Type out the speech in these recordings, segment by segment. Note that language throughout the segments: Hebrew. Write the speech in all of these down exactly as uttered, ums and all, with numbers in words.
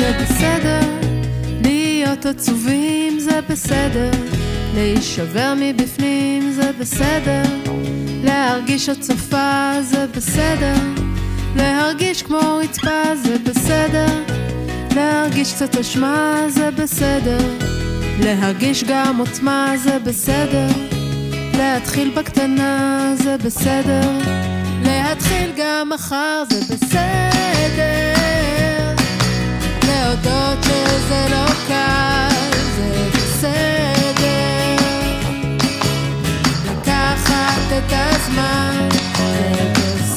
זה בסדר, להיות עצובים זה בסדר, להישבר מבפנים זה בסדר, להרגיש הצפה זה בסדר, להרגיש כמו רצפה זה בסדר, להרגיש קצת אשמה זה בסדר, להרגיש גם עוצמה זה בסדר, להתחיל בקטנה זה בסדר, להתחיל גם מחר זה בסדר, להודות שזה לא קל זה בסדר, לקחת את הזמן זה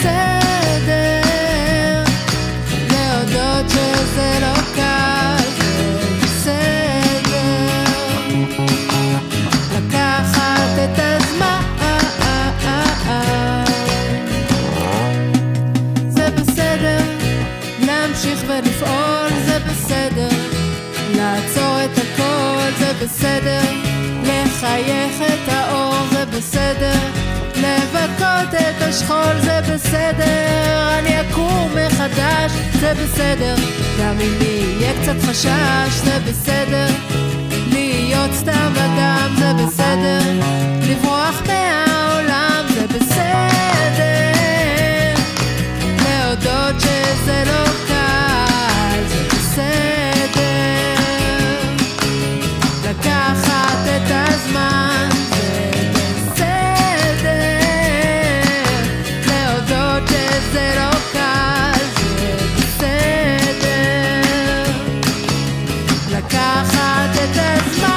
בסדר, להודות שזה לא קל זה בסדר, לקחת את הזמן זה בסדר, להמשיך ולפעול זה בסדר, לעצור את הכל זה בסדר, לחייך את האור זה בסדר, לבכות את השכול זה בסדר, אני אקום מחדש זה בסדר, גם אם יהיה קצת חשש זה בסדר, להיות סתם אדם זה בסדר, לברוח מהעולם זה בסדר, להודות שזה לא קל זה בסדר, לקחת את הזמן זה בסדר, להודות שזה לא קל זה בסדר, לקחת את הזמן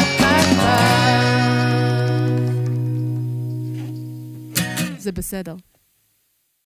זה בסדר.